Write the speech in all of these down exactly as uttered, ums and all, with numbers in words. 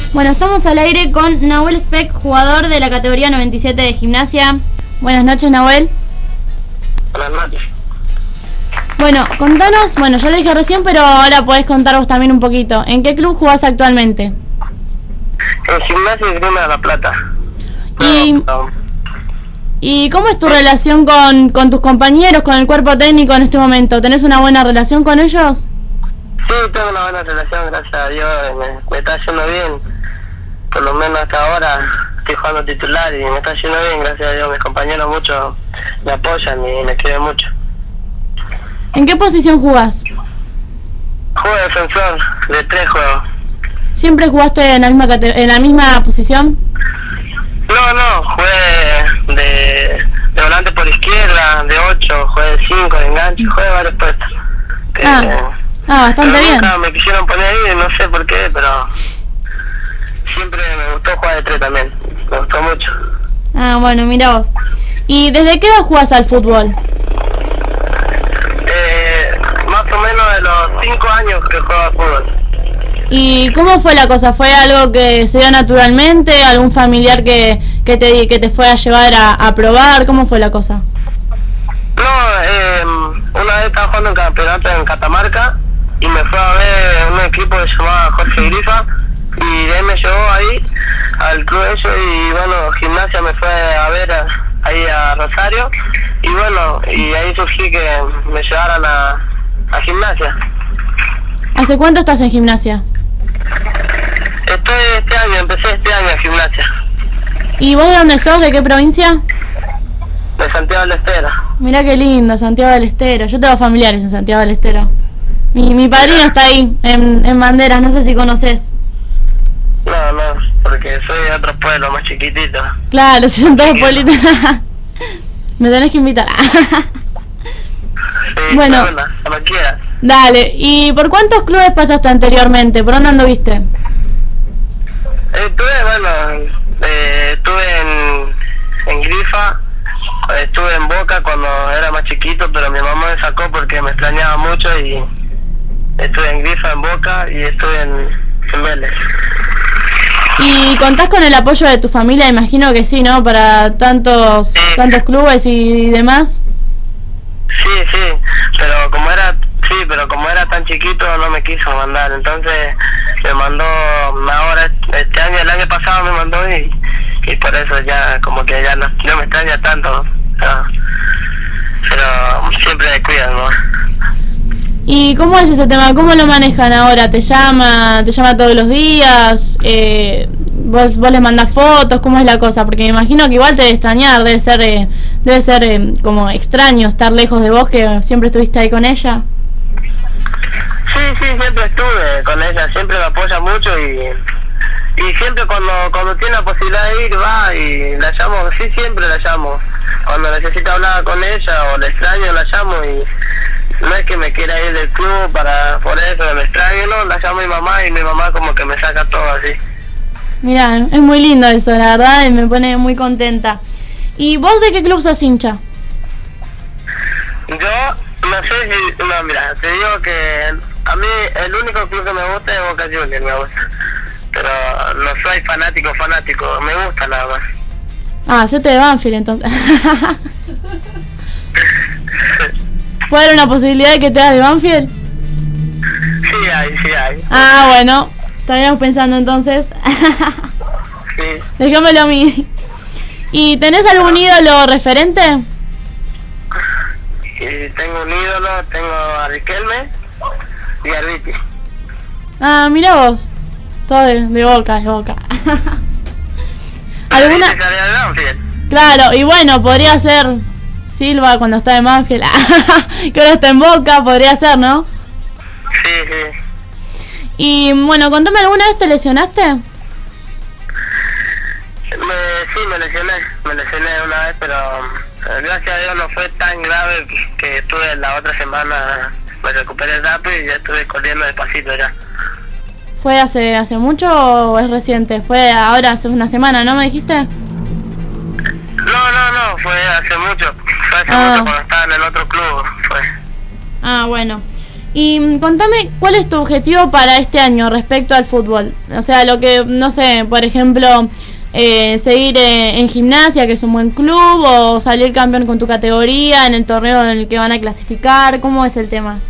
Bueno, estamos al aire con Nahuel Speck, jugador de la categoría noventa y siete de gimnasia. Buenas noches, Nahuel. Buenas noches. Bueno, contanos, bueno, ya lo dije recién, pero ahora podés contar vos también un poquito. ¿En qué club jugás actualmente? En Gimnasia Esgrima de La Plata. Y, no, no. ¿Y cómo es tu relación con, con tus compañeros, con el cuerpo técnico en este momento? ¿Tenés una buena relación con ellos? Sí, tengo una buena relación, gracias a Dios, me, me está yendo bien. Por lo menos hasta ahora estoy jugando titular y me está yendo bien, gracias a Dios. Mis compañeros mucho me apoyan y me quieren mucho. ¿En qué posición jugás? Juego de defensor, de tres juegos. ¿Siempre jugaste en la misma cate en la misma posición? No, no, jugué de, de volante por izquierda, de ocho, jugué de cinco, de enganche, jugué de varios puestos. Ah, eh, ah bastante bien. Nunca me quisieron poner ahí, no sé por qué, pero siempre me gustó jugar de tres también, me gustó mucho. Ah, bueno, mira vos. ¿Y desde qué edad jugás al fútbol? Eh, más o menos de los cinco años que juego al fútbol. ¿Y cómo fue la cosa? ¿Fue algo que se dio naturalmente? ¿Algún familiar que, que, te, que te fue a llevar a, a probar? ¿Cómo fue la cosa? No, eh, una vez estaba jugando en campeonato en Catamarca y me fue a ver un equipo que se llamaba Jorge Grifa y de ahí me llevó ahí al club eso y bueno, Gimnasia me fue a ver a, ahí a Rosario y bueno, y ahí surgí que me llevaran a, a Gimnasia. ¿Hace cuánto estás en Gimnasia? Estoy este año, empecé este año en Gimnasia. ¿Y vos de dónde sos? ¿De qué provincia? De Santiago del Estero. Mirá qué lindo, Santiago del Estero. Yo tengo familiares en Santiago del Estero. Mi, mi padrino está ahí, en, en Banderas, no sé si conoces. No, no, porque soy de otro pueblo más chiquitito. Claro, si son todos pueblitos. Me tenés que invitar. Sí, bueno, buena, cuando quieras. Dale, ¿y por cuántos clubes pasaste anteriormente? ¿Por dónde anduviste? Estuve, bueno, eh, estuve en, en Grifa, estuve en Boca cuando era más chiquito, pero mi mamá me sacó porque me extrañaba mucho y estuve en Grifa, en Boca y estuve en, en Vélez. ¿Y contás con el apoyo de tu familia? Imagino que sí, ¿no? Para tantos, sí. tantos clubes y demás. Sí, sí, pero como era, sí, pero como era tan chiquito no me quiso mandar, entonces me mandó ahora este año, el año pasado me mandó y, y por eso ya como que ya no, no me extraña tanto, no, pero siempre me cuidan, ¿no? ¿Y cómo es ese tema? ¿Cómo lo manejan ahora? ¿Te llama, te llama todos los días? Eh, ¿vos, vos les mandás fotos? ¿Cómo es la cosa? Porque me imagino que igual te debe extrañar, debe ser, eh, debe ser eh, como extraño estar lejos de vos, que siempre estuviste ahí con ella. Sí, sí, siempre estuve con ella, siempre me apoya mucho y, y siempre cuando, cuando tiene la posibilidad de ir va y la llamo, sí, siempre la llamo. Cuando necesito hablar con ella o la extraño la llamo y no es que me quiera ir del club para por eso me extraño, no, la llamo a mi mamá y mi mamá como que me saca todo así. Mirá, es muy lindo eso, la verdad, y me pone muy contenta. ¿Y vos de qué club sos hincha? Yo no sé si, no, mira, te digo que a mí el único club que me gusta es Boca Juniors, me gusta. Pero no soy fanático, fanático, me gusta nada más. Ah, hacete de Banfield entonces. ¿Puede haber una posibilidad de que te hagas de Banfield? Sí hay, sí hay. Ah, bueno, estaríamos pensando entonces. Sí. Déjamelo a mí. ¿Y tenés algún ídolo referente? Y tengo un ídolo, tengo a Riquelme y a Ricky. Ah, mira vos. Todo de, de Boca, de Boca. ¿Alguna? Claro, y bueno, podría ser Silva cuando está en Banfield. Que ahora está en Boca, podría ser, ¿no? Sí, sí. Y bueno, contame, ¿alguna vez te lesionaste? Me, sí, me lesioné, me lesioné una vez, pero gracias a Dios no fue tan grave que estuve la otra semana, me recuperé rápido y ya estuve corriendo despacito ya. ¿Fue hace hace mucho o es reciente? Fue ahora, hace una semana, ¿no me dijiste? No, no, no, fue hace mucho, fue hace ah. mucho cuando estaba en el otro club, fue. Ah, bueno. Y contame, ¿cuál es tu objetivo para este año respecto al fútbol? O sea, lo que, no sé, por ejemplo, eh, seguir eh, en gimnasia, que es un buen club, o salir campeón con tu categoría en el torneo en el que van a clasificar. ¿Cómo es el tema?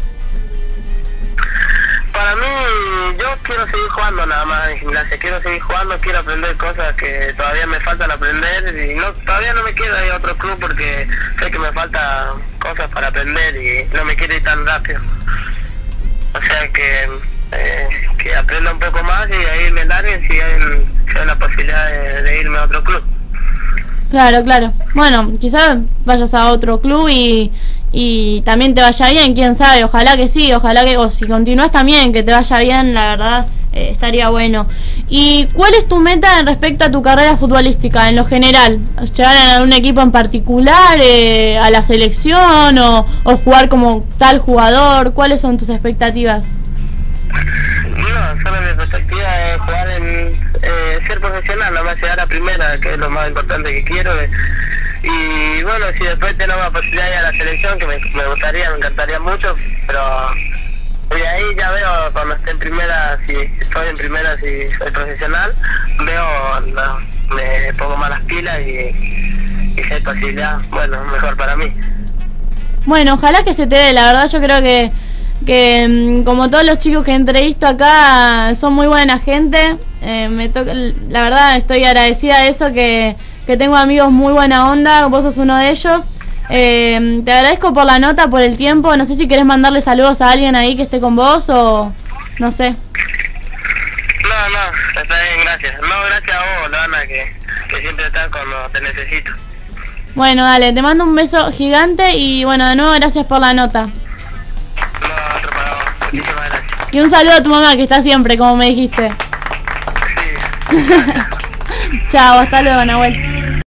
Para mí, yo quiero seguir jugando nada más en gimnasia, quiero seguir jugando, quiero aprender cosas que todavía me faltan aprender y no todavía no me quiero ir a otro club porque sé que me faltan cosas para aprender y no me quiero ir tan rápido. O sea que, eh, que aprenda un poco más y ahí me larguen si hay, si hay la posibilidad de, de irme a otro club. Claro, claro. Bueno, quizás vayas a otro club y, y también te vaya bien, quién sabe. Ojalá que sí, ojalá que, o si continúas también, que te vaya bien, la verdad, eh, estaría bueno. ¿Y cuál es tu meta en respecto a tu carrera futbolística, en lo general? ¿Llegar a un equipo en particular, eh, a la selección o, o jugar como tal jugador? ¿Cuáles son tus expectativas? No, solo mi perspectiva es jugar en, eh, ser profesional, no más llegar a primera, que es lo más importante que quiero. Eh. Y bueno, si después tenemos la posibilidad de ir a la selección, que me, me gustaría, me encantaría mucho, pero y ahí ya veo cuando esté en primera, si estoy en primera, si soy profesional, veo, no, me pongo más las pilas y, y si hay posibilidad, bueno, mejor para mí. Bueno, ojalá que se te dé, la verdad yo creo que que como todos los chicos que entrevisto acá son muy buena gente, eh, me toca, la verdad estoy agradecida de eso, que, que tengo amigos muy buena onda, vos sos uno de ellos. Eh, te agradezco por la nota, por el tiempo, no sé si querés mandarle saludos a alguien ahí que esté con vos o no sé. No, no, está bien, gracias. No, gracias a vos, Lana, que, que siempre estás cuando te necesito. Bueno, dale, te mando un beso gigante y bueno, de nuevo gracias por la nota. No, otro para vos. Muchísimas gracias. Y un saludo a tu mamá que está siempre, como me dijiste. Sí. Chao, hasta luego, Nahuel.